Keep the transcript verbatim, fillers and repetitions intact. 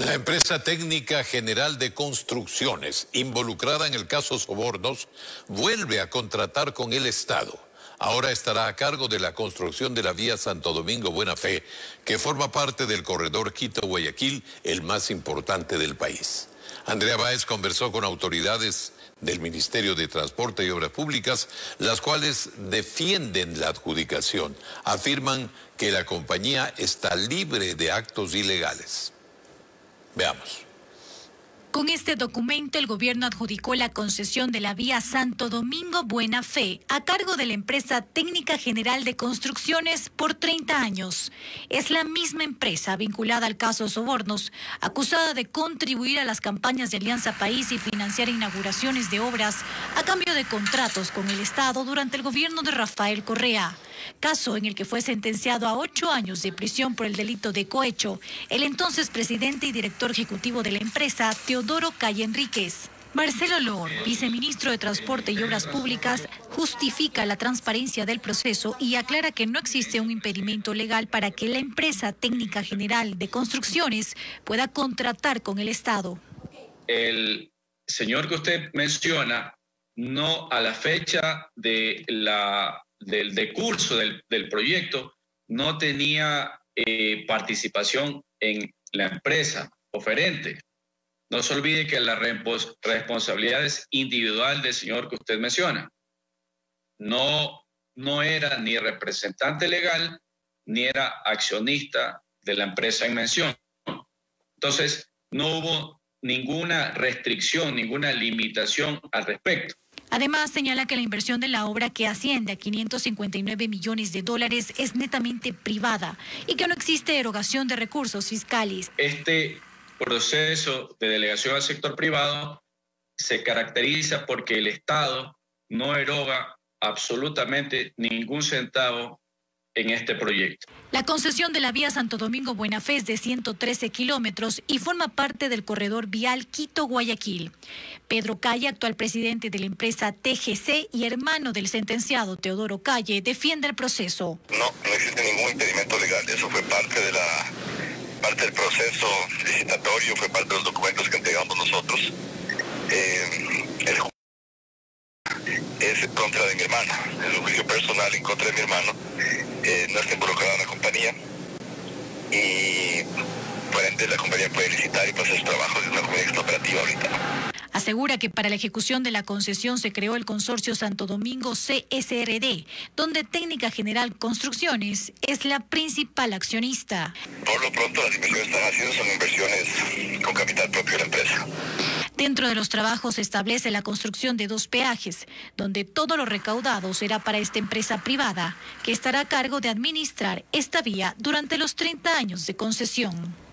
La empresa técnica general de construcciones, involucrada en el caso Sobornos, vuelve a contratar con el Estado. Ahora estará a cargo de la construcción de la vía Santo Domingo-Buena Fe, que forma parte del corredor Quito-Guayaquil, el más importante del país. Andrea Báez conversó con autoridades del Ministerio de Transporte y Obras Públicas, las cuales defienden la adjudicación. Afirman que la compañía está libre de actos ilegales. Veamos. Con este documento, el gobierno adjudicó la concesión de la vía Santo Domingo-Buena Fe a cargo de la empresa Técnica General de Construcciones por treinta años. Es la misma empresa vinculada al caso Sobornos, acusada de contribuir a las campañas de Alianza País y financiar inauguraciones de obras a cambio de contratos con el Estado durante el gobierno de Rafael Correa. Caso en el que fue sentenciado a ocho años de prisión por el delito de cohecho el entonces presidente y director ejecutivo de la empresa, Teodoro Calle Enríquez. Marcelo Lor, viceministro de Transporte y Obras Públicas, justifica la transparencia del proceso y aclara que no existe un impedimento legal para que la empresa Técnica General de Construcciones pueda contratar con el Estado. El señor que usted menciona, no a la fecha de la... del decurso del, del proyecto, no tenía eh, participación en la empresa oferente. No se olvide que la responsabilidad es individual del señor que usted menciona. No, no era ni representante legal, ni era accionista de la empresa en mención. Entonces, no hubo ninguna restricción, ninguna limitación al respecto. Además, señala que la inversión de la obra, que asciende a quinientos cincuenta y nueve millones de dólares, es netamente privada y que no existe erogación de recursos fiscales. Este proceso de delegación al sector privado se caracteriza porque el Estado no eroga absolutamente ningún centavo en este proyecto. La concesión de la vía Santo Domingo-Buena Fe es de ciento trece kilómetros y forma parte del corredor vial Quito-Guayaquil. Pedro Calle, actual presidente de la empresa T G C y hermano del sentenciado Teodoro Calle, defiende el proceso. No, no existe ningún impedimento legal. Eso fue parte de la parte del proceso licitatorio, fue parte de los documentos que entregamos nosotros. Eh, el es en contra de mi hermano, es un juicio personal en contra de mi hermano. Eh, no está involucrada la compañía y por ende la compañía puede licitar y pasar sus trabajos de una compañía que está operativa ahorita. Asegura que para la ejecución de la concesión se creó el consorcio Santo Domingo C S R D, donde Técnica General Construcciones es la principal accionista. Por lo pronto las inversiones que están haciendo son inversiones con capital propio de la empresa. Dentro de los trabajos se establece la construcción de dos peajes, donde todo lo recaudado será para esta empresa privada, que estará a cargo de administrar esta vía durante los treinta años de concesión.